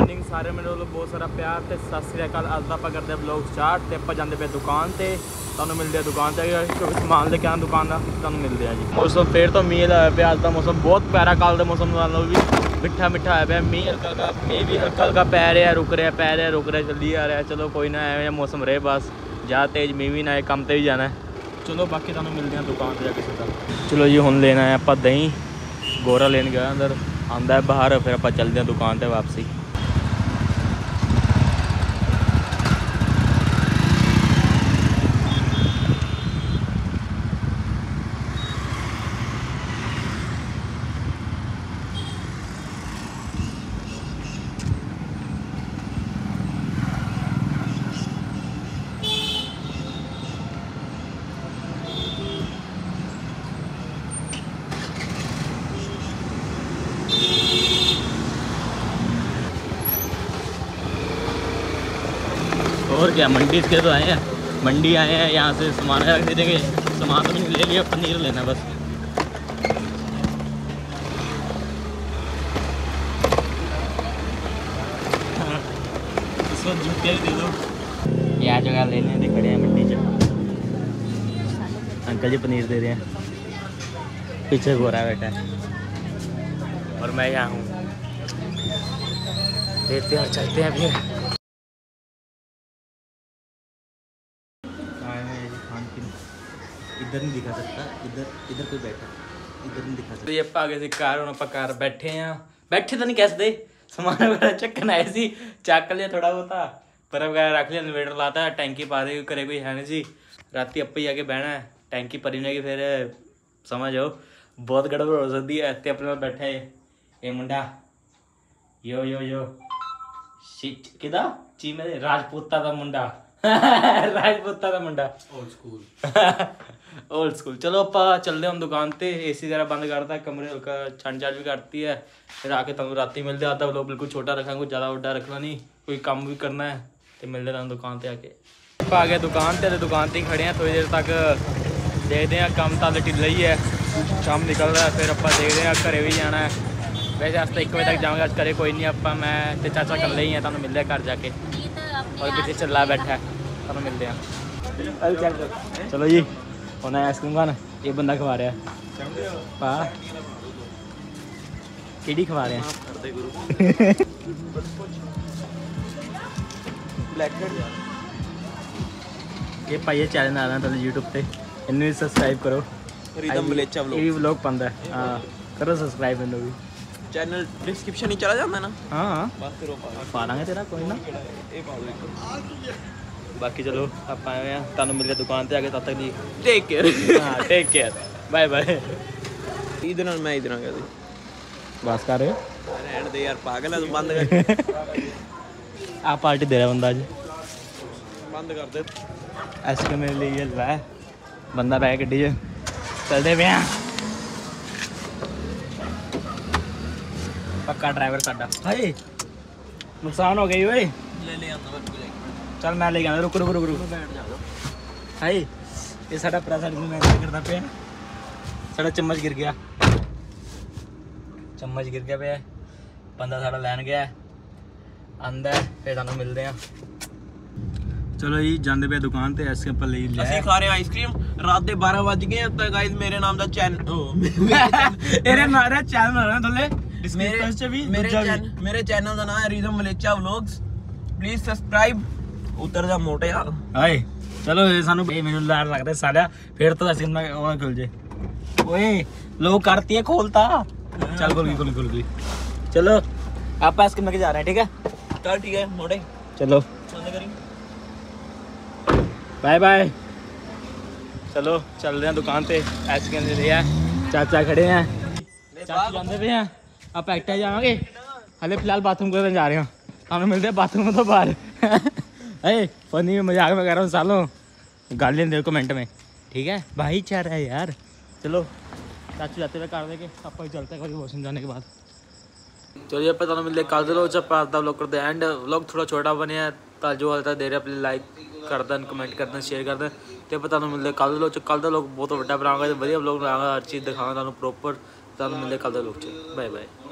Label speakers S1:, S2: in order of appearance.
S1: Morning सारे मेरे वालों बहुत सारा प्यार तो सत श्री अकाल। अज आप करते ब्लॉग स्टार्ट तो आप जाते पे दुकान से तुहानू मिलते दुकान से क्योंकि समान लेके आना दुकान का तुहानू मिलते हैं जी। मौसम फिर तो मीह आया पे, अज का मौसम बहुत प्यारा, कल के मौसम नालों भी मिठा मिठा आया पे। मीह भी हल्का हल्का पै रहा, रुक रहा, पै रहा, रुक रहा, जल्दी आ रहा है। चलो कोई ना, एवं मौसम रहे बस, ज़्यादा तेज मीह भी ना आए, काम पर भी जाना है। चलो बाकी तुहानू मिलते हैं दुकान पर जाके सीधा। चलो जी हुण लेना है आप दही, गोरा लेन गया अंदर, आंदा है बाहर, फिर आप चलते हैं दुकान पर वापसी। और क्या, मंडी के तो आए हैं, मंडी आए हैं, यहाँ से सामान रख दे देंगे। सामान तो मैंने ले लिया, पनीर लेना बस। इसको जूते भी दे दो। यह जगह लेने दे खड़े हैं मंडी से। अंकल जी पनीर दे रहे हैं, पीछे गोरा बैठा है और मैं यहाँ हूँ। देते हैं और चलते हैं फिर। इधर नहीं दिखा सकता, इधर कोई बैठा, इधर नहीं दिखा सकता। ये आगे से कार हम कार बैठे हैं, बैठे तो नहीं कह सकते, सामान वगैरह चक्कन आए सी, चक लिया थोड़ा बहुता, पर वगैरह रख लिया, इन्वेटर लाता है, टैंकी पा रही करे कोई है नहीं जी। राती अपे ही आके बहना है, टैंकी भरी जाएगी, फिर समझ आओ बहुत गड़बड़ हो सकती है। ते अपने बैठा है ये मुंडा, यो यो यो किदा चीमे राजपूता का मुंडा राजपूता का मुंडा, ओल्ड स्कूल ओल्ड स्कूल। चलो आप चलते हम दुकान पे, एसी वगैरह बंद करता है, कमरे हल्का छंड छाड़ भी करती है, फिर आके तुम राती मिलते। आता लोग बिल्कुल छोटा रखा, कुछ ज़्यादा बड़ा रखना नहीं, कोई काम भी करना है तो मिलते तुम दुकान पे आके। आप आ गए दुकान पे, दुकान पे ही खड़े हैं, थोड़ी देर तक देखते हैं। काम तो ढिला ही है, शाम निकल रहा है, फिर आप देखते हैं घरे भी जाना है। वैसे आज तो 1 बजे तक जाऊँगा, आज करे कोई नहीं, आप मैं तो चाचा कल ही हैं, तुम मिलते हैं घर जाके। और पीछे चला बैठा है, तुम मिलते हैं। चलो जी होना है आइसक्रीम खाना, ये बंदा खवा रहा है पा केड़ी खवा रहे हैं ये भाई चैनल आ रहा है तुम यूट्यूब पे, इन्हें भी सब्सक्राइब करो। ये व्लॉग पांदा है, हाँ करो सब्सक्राइब इन्हें भी। चैनल डिस्क्रिप्शन ही चला जाता है ना, हाँ पा देंगे तेरा कोई ना। बाकी चलो आप आए हैं, तुम मिलते दुकान पे आके, तब तक नहीं टेक केयर। हाँ टेक केयर, बाय बाय। इधर मैं इधर आ गया बस कर रहे हो, रहने दे यार, पागल है तू, बंद कर। आप पार्टी दे रहा बंदा आज, बंद कर दे। आइसक्रीम मेरे लिए ला बंदा बैग गड्डी च चलते पे हैं। पक्का ड्राइवर साडा, हाय नुकसान हो गई ओए, ले ले चल मैं ले गया, रुक रुक रुक रुक हाय ये साडा प्रेजेंट मैं करता पे, साडा चम्मच गिर गया, चम्मच गिर गया पे, बंदा साडा लैन गया अंदर, फिर तुहानू मिलते हैं। चलो जी जाते पे दुकान ते, इसके ऊपर ले लिया, ਅਸੀਂ खा रहे आइसक्रीम, रात ਦੇ 12 ਵਜ गए तो गाइस मेरे नाम ਦਾ ਚੈਨਲ मेरे नाम चैनल है थੱਲੇ डिस्क्रिप्शन ਚ ਵੀ मेरे चैनल ਦਾ ਨਾਮ ਹੈ Ridham Malecha vlogs, please subscribe. उतर जा मोटे यार, हाय चलो सानू मेनू लार लगदा साला, फिर तो आइसक्रीम ना खुल जे, ओए लोग करती है खोलता, चल खोल गई। चलो आप आइसक्रीम लेके जा रहे हैं, ठीक है चल ठीक है मोटे, चलो बाय बाय। चलो चल रहे हैं दुकान पे, आइसक्रीम ले लिया, चाचा खड़े हैं, चाचा जाते पे हैं, आप एक्टा जाओगे, हले फिलहाल बाथरूम करने जा रहे हैं, हमें मिलते हैं बाथरूम तो बाहर। अरे फनी में मजाक में कह रहा हूँ सालों, गालियाँ दे कमेंट में, ठीक है भाईचारा है यार। चलो चाचू जाते हुए कर देंगे, आप चलते हैं वॉशरूम जाने के बाद। चलिए आप तुम मिलते कल लोग व्लॉग करते एंड व्लॉग थोड़ा छोटा बने, जो हाल तक दे रहे अपने लाइक कर दें, कमेंट कर दें, शेयर कर दें। तो पता मिलते कल का लोग बहुत बड़ा बनाऊंगा, वधिया व्लॉग बनाऊंगा, हर चीज़ दिखाऊंगा प्रॉपर। मिलते कल लोग, बाय बाय।